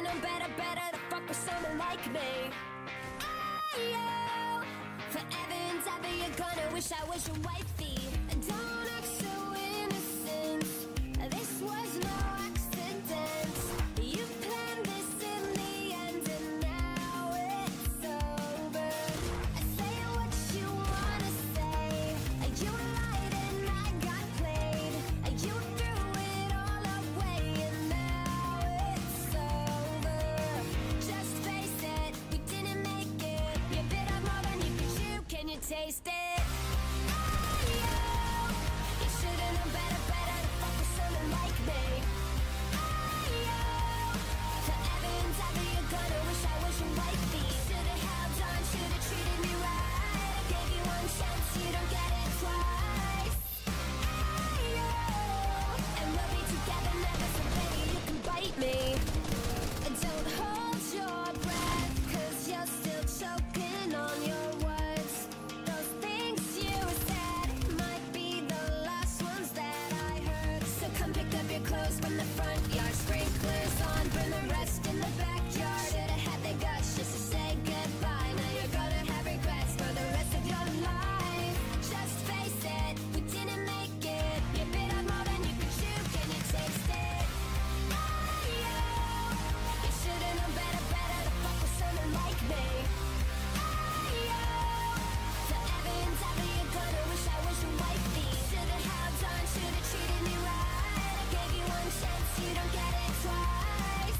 known better to fuck with someone like me. Ayo, forever and ever you're gonna wish I was your wifey. Don't act so innocent, this was no accident. You planned this in the end and now it's over. Say what you wanna say, you lied and I got played. You threw it all away and now it's over. Just face it, we didn't make it. You bit off more than you could chew, can you taste it? You should've known better to fuck with someone like me. Forever and ever you're gonna wish I was your wifey. Should've held on, should've treated me right. I gave you one chance, you don't get it twice. And we'll be together never, so baby you can bite me. Don't hold your breath, cause you're still choking on your words. Those things you said might be the last ones that I heard. So come pick up your clothes from the front yard. Sprinklers on, burn the rest in the backyard. Should've had the guts just to say goodbye. Now you're gonna have regrets for the rest of your life. Just face it, we didn't make it. You bit off more than you could chew, can you taste it? You should've known better to fuck with someone like me. Forever and ever you're gonna wish I was your wifey. Should've held on, should've treated me right. I gave you one chance, you don't get it twice.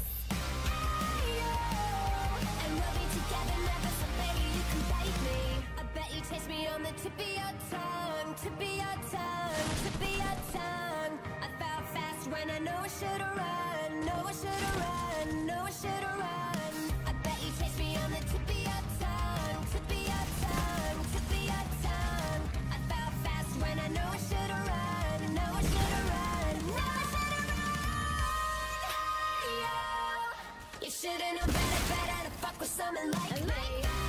And we'll be together never, so baby you can bite me. I bet you taste me on the tip of your tongue, tip of your tongue, tip of your tongue. I fell fast when I know I should've run, know I should've run, know I should've run. I bet you taste me on the tip of your tongue, tip of your tongue, tip of your tongue. I fell fast when I know I should've run, know I should've run, know I should've run. You should've known better to fuck with someone like me.